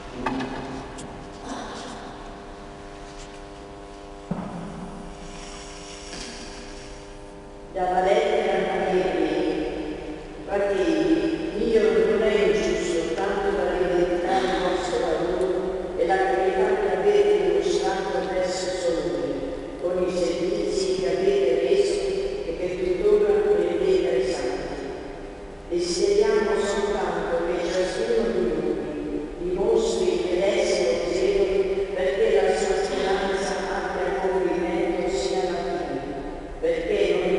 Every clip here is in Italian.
Dalla lettera ai Ebrei. Fratelli, io non è ingiusto tanto da rivendicare il vostro lavoro e la carità che avete dimostrato verso Solone, con i servizi che avete reso e che tuttora rendete ai santi. Desideriamo soltanto che ciascuno di noi dimostri l'essere zelo perché la sua speranza abbia compimento sia alla fine, perché non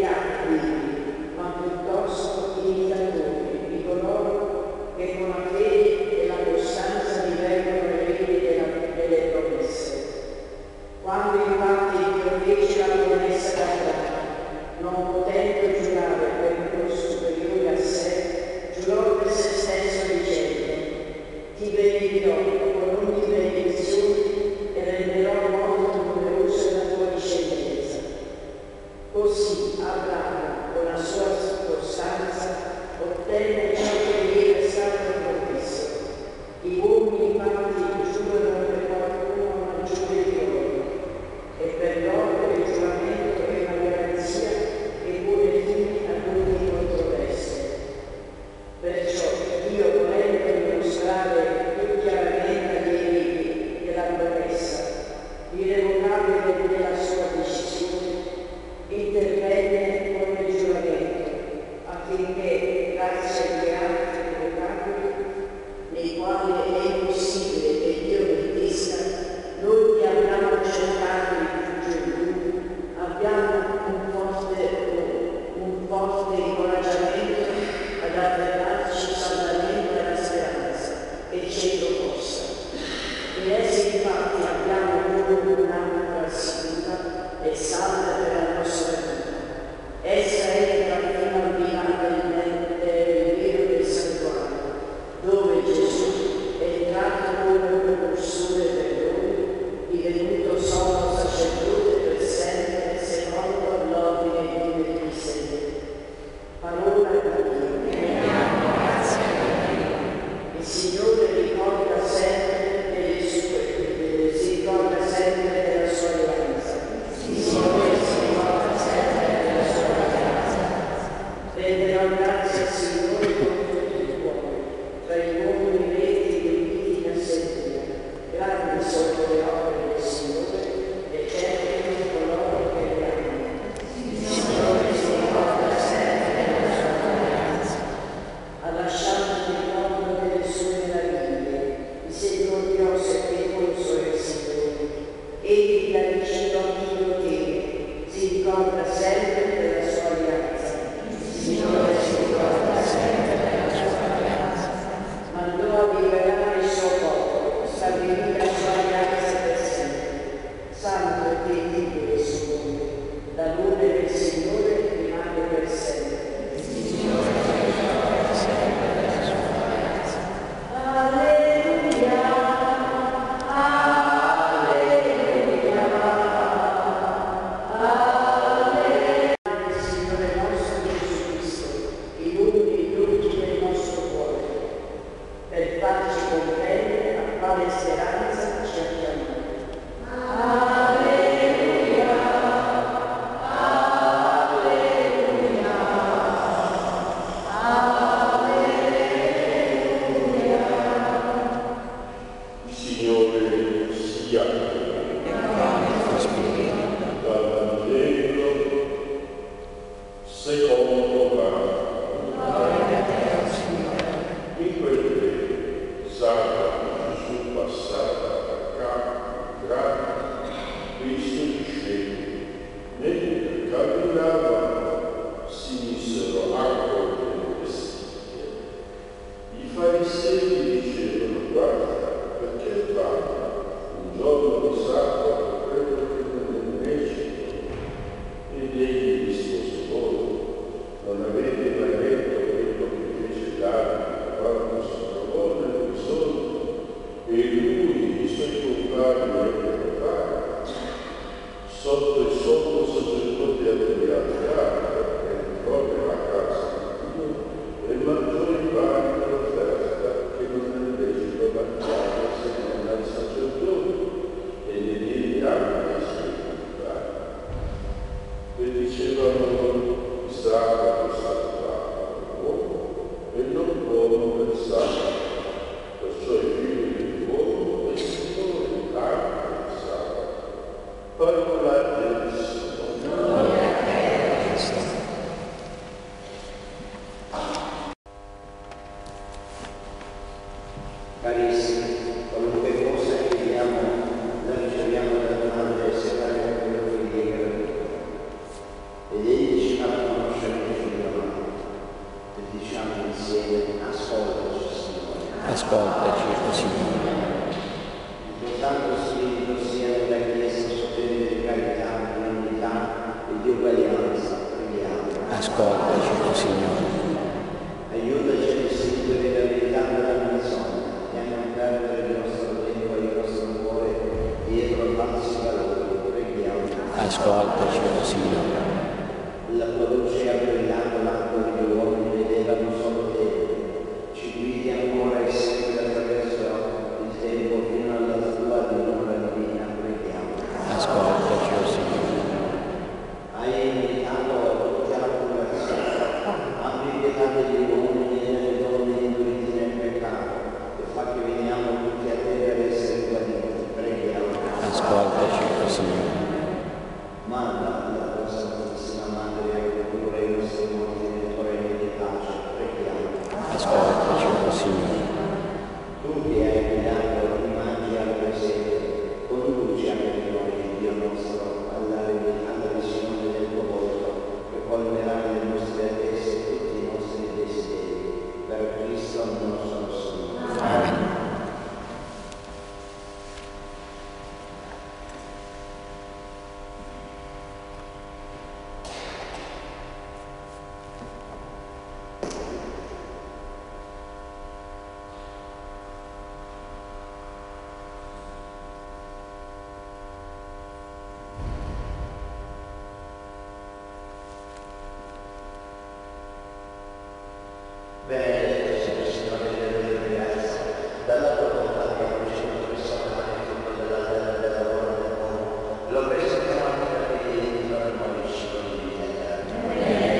ma piuttosto imitatori di coloro che con la fede e la costanza divengono eredi delle promesse. Quando infatti Dio fece la promessa d'Abramo, non potendo giurare per un Dio superiore a sé, giurò per se stesso dicendo: ti benedirò con ogni benedizione e renderò molto numerosa la tua discendenza. Così Abramo, con la sua costanza, ottenne ciò che gli era stato promesso. I uomini infatti giurano per qualcuno maggiore di loro, e per loro il giuramento è una garanzia che pone fine a ogni controversia. Perciò Dio, volendo dimostrare più chiaramente agli eredi della promessa l'irrevocabile della sua decisione, intervenne con il giuramento affinché, grazie agli atti irrevocabili, nei quali è impossibile che Dio mentisse, noi che abbiamo cercato di giungere in Lui abbiamo un forte incoraggiamento ad affermarci saldamente alla speranza che ci è proposta. In essi infatti abbiamo noi un'anima sicura e salda per la nostra vita. Essa entra fino al vinale del vero del santuario, dove Gesù è entrato come un precursore per noi, divenuto sommo sacerdote per sempre, secondo l'ordine di Melchisedec. Parola di Dio. Il Signore ricorda sempre delle sue, si ricorda sempre della sua alleanza. Il Signore si ricorda sempre della sua alleanza. Renderò grazie al Signore con tutto il cuore, tra gli uomini reti e uniti in assemblea. Grandi sono le opere del Signore e certi coloro che le amano. Il Signore si ricorda sempre della sua alleanza. Ha lasciato il ricordo delle sue meraviglie, misericordioso e pietoso è il Signore. Egli da vicino a chi lo teme, si ricorda sempre della sua alleanza. Il Signore si ricorda sempre della sua alleanza. Mandò a liberare il suo popolo, stabilì la sua alleanza per sempre. Santo e temibile il suo nome, la luce del Signore rimane per sempre. Il Signore si ricorda sempre della sua alleanza. Alleluia, alleluia, alleluia. Il Signore nostro Gesù Cristo illumini tutti nel nostro cuore, per farci comprendere a quale speranza ci ha chiamato. Alleluia, alleluia, alleluia. Il Signore sia dal Vangelo secondo Marco. In quel tempo Sara Gesù passava da Cana, Cristo discepoli, mentre camminavano si misero a cogliere le vestite. I farisei dicevano: guarda, perché fanno un giorno di sabato quello che non è lecito? Ed egli rispose loro: non avete mai letto quello che fece Davide quando si trovò nel bisogno e lui e i suoi compagni ebbero fare? Sotto il sommo sacerdote Adriano entrò nella casa di Dio e mangiò il pane dell'offerta che Carissimi, qualunque cosa che chiediamo, noi riceviamo dalla Madre separata quello che viene ed egli ci fa conoscere il Figlio e diciamo insieme: ascoltaci, Signore. Ascoltaci, Signore. Il Santo Spirito sia nella Chiesa sottile di carità, di unità e di uguaglianza. Preghiamo. Ascoltaci, Signore. Aiutaci a distinguere la verità dalla menzogna e a non perdere il nostro tempo e il nostro cuore dietro falsi valori. Preghiamo. Ascoltaci, Signore. La tua luce ha brillato laddove gli uomini vedevano solo te. Ci guidi ancora e sempre attraverso il tempo fino alla tua dimora divina. Preghiamo. Ascoltaci, Signore. Hai invitato tutti alla conversione. Abbi pietà degli uomini e delle donne induriti nel peccato e fa che veniamo tutti a te per essere guariti. Preghiamo. Ascoltaci, Signore. Manda la tua Santissima Madre a condurre i nostri morti nel tuo regno di pace. Preghiamo. Ascoltaci, Signore. Tu che hai guidato i magi al presente, conduci anche noi, Dio nostro, alla visione del tuo volto, che colmerà nelle nostre attese tutti i nostri desideri. Per Cristo nostro Signore. Amen. Benedetto sia il Signore dell'universo, dalla tua volontà che ha ricevuto personale il frutto della terra e del lavoro del mondo, lo presentiamo anche a te e di noi discepoli di vita eterna.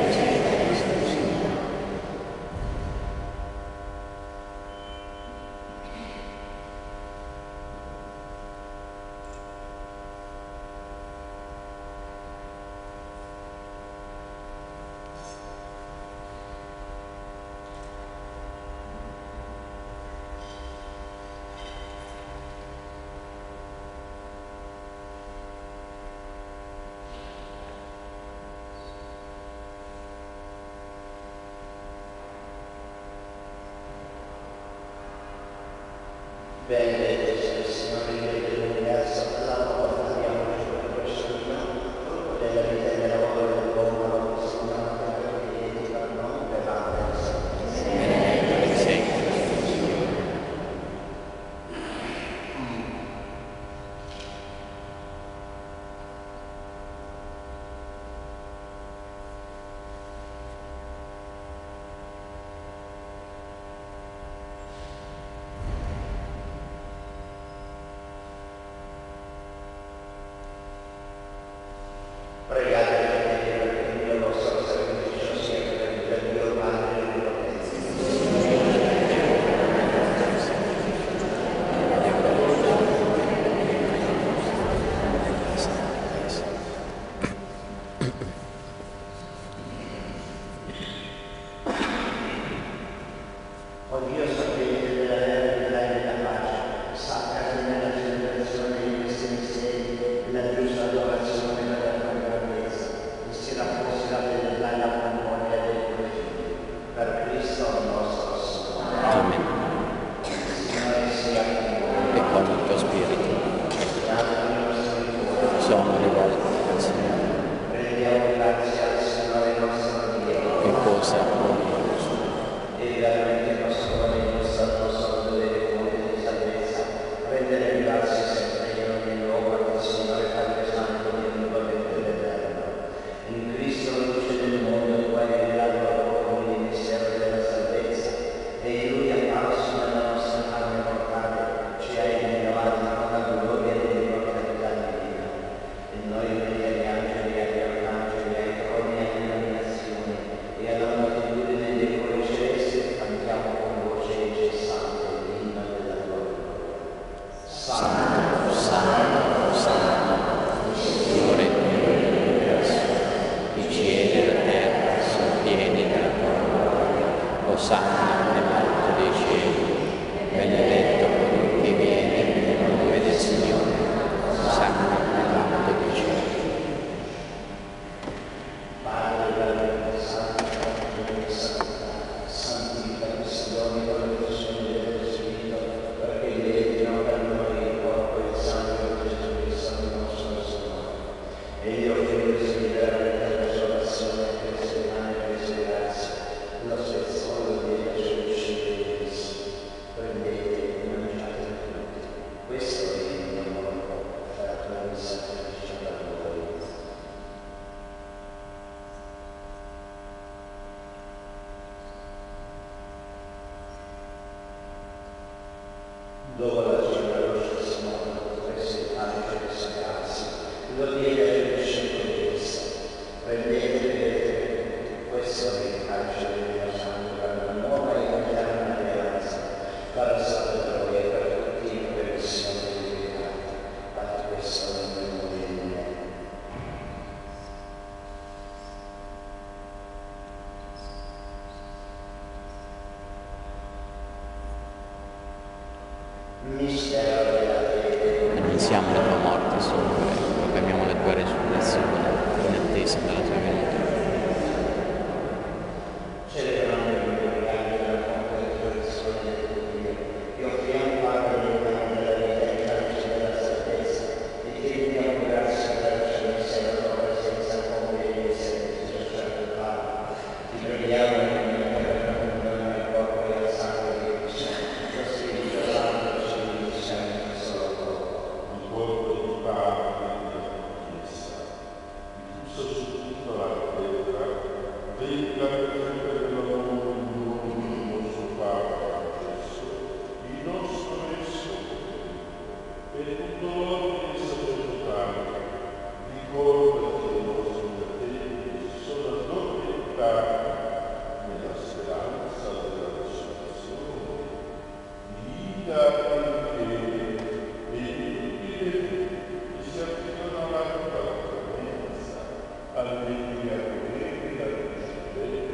Benedetto sia il Signore dell'universo, dalla tua volontà che ha ricevuto personale il frutto della vita e del lavoro del mondo, lo presentiamo anche a te e di noi per la Pregate perché il mio vostro sacrificio sia per il mio Padre e il mio O Dio sapete della verità e della pace, sappia nella celebrazione di questi misteri la giusta adorazione della tua grandezza e si rafforzi la fedeltà e la memoria dei tuoi figli. Per Cristo nostro Signore. Amen. Il Signore sia con voi. E con il tuo spirito. I nostri cuori. Sono rivolti al Signore. Rendiamo grazie al Signore nostro Dio. Che cosa buono e giusto. E veramente nostro Dopo la cena dello stesso modo, prese il pane per consacrarsi, lo diede ai discepoli di essa. Prendete e bevete, questo è il calcio del mio sangue, per la nuova e eterna alleanza, farà stato per voi e per tutti in permissione dei peccati. Fate questo nel memoria di me. Mistero della fede. Annunziamo la tua morte, Signore, proclamiamo la tua resurrezione in attesa della tua venuta. Celebrando il memoriale della morte e resurrezione del tuo Figlio, ti offriamo parte del pane della vita e il calce della salvezza, e chiediamo grazia per lasciarci alla tua presenza come degli servizi sacerdotali. Ti preghiamo in nome per condannare il corpo e il sangue di Cristo, lo Spirito Santo ci unisce in un solo corpo. Il corpo di Padre della Chiesa, diffuso su tutta la terra, venga per l'amore di nostro Padre Gesù, il nostro Gesù, per tutto l'ordine sacerdotale, ricordati dei nostri fratelli che sono addormentati nella speranza della risurrezione, vita e fede, e tutti che si affidano alla tua clemenza, alleluia, alleluia, alleluia.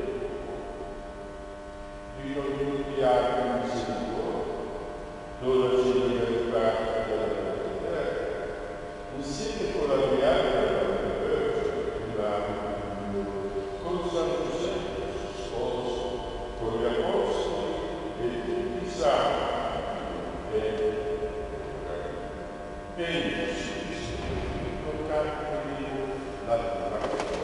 Dio tutti hanno misericordia, donaci libertà della verità, insieme con la beata della Vergine, con San Giuseppe, suo sposo, con gli apostoli e tutti i santi, benedici, toccati la tua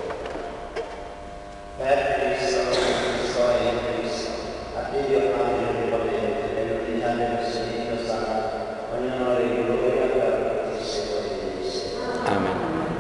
Per Cristo, Cristo e in Cristo, a te Dio Padre Onnipotente, nell'unità dello Spirito Santo, ogni onore e gloria per tutti i secoli dei secoli. Amen.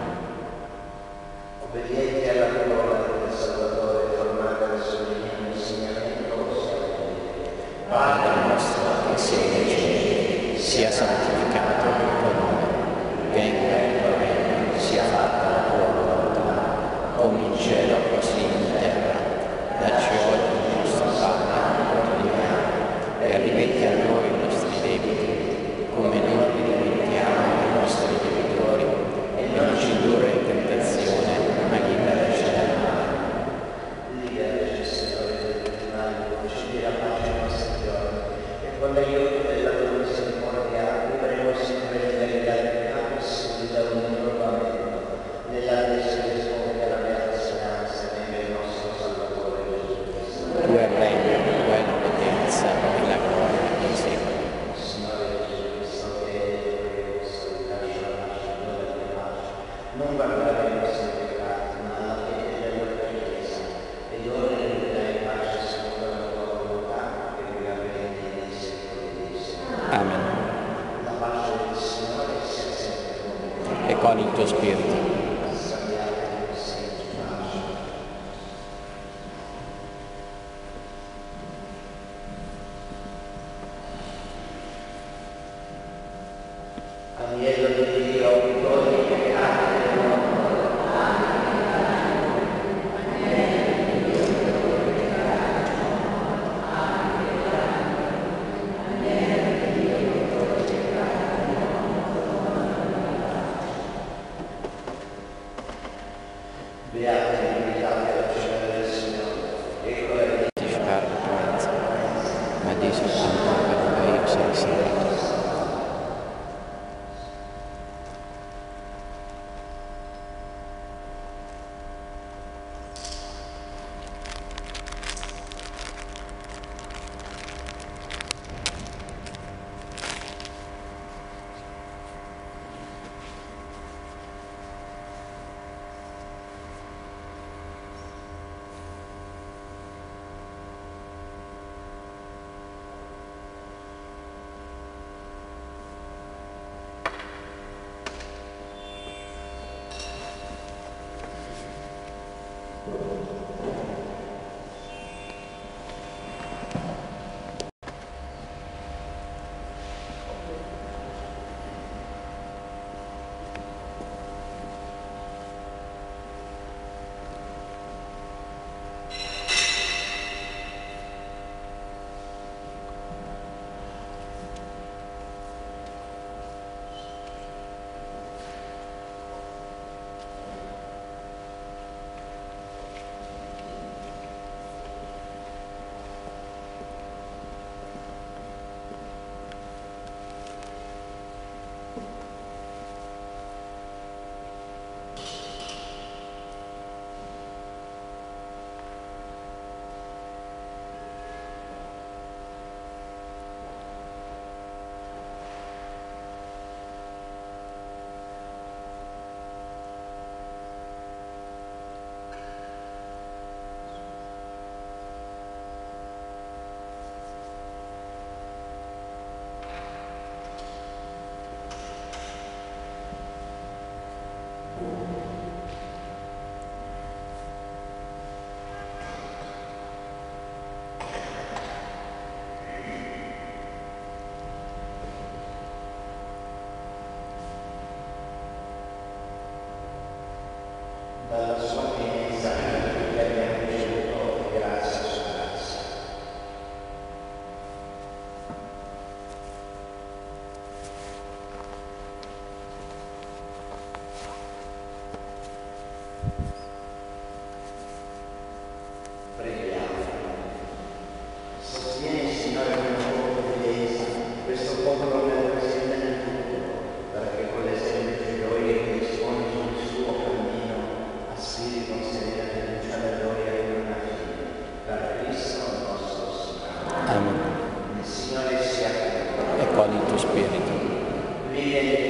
Obbedienti alla parola del Salvatore, formata verso il mio insegnamento, possiamo dire: Padre nostro che sei nei cieli, sia santificato il tuo nome, venga il tuo regno, sia fatta la tua volontà, come in cielo così in terra. Dacci oggi il nostro pane quotidiano e rimetti a noi i nostri debiti, come noi li rimettiamo ai nostri debitori, e non ci indurre in tentazione, ma liberaci dal male. liberaci, Signore, del male, concedi la pace ai nostri giorni, e con l'aiuto della tua misericordia vivremo sempre in verità del peccato e seguita ogni provamento, nell'attesa di rispondere alla beata speranza nel nostro Salvatore Gesù Cristo. Tu è il regno, tu è la potenza e la gloria dei secoli. Signore Gesù Cristo, che è solitario la nascita della pace, non guardare i nostri peccati, ma alla fede della tua Chiesa, e dona verità e pace secondo la tua volontà, che viva bene nei secoli dei secoli. Amen. La pace del Signore sia sempre con voi. E con il tuo spirito. Scambiatevi sempre pace. Agnello di Dio, togli i peccati del mondo. Beati gli invitati alla cena del Signore, ecco la vita. Mortificare la clemenza, ma di soltanto per io sei salvato. popolo nel presente e nel futuro, perché con le semplici gioie che dispone sul suo cammino aspiri con serena fiducia la gioia di una fine. Per Cristo nostro Signore. Amen. Il Signore sia con te. E con il tuo spirito. Vieni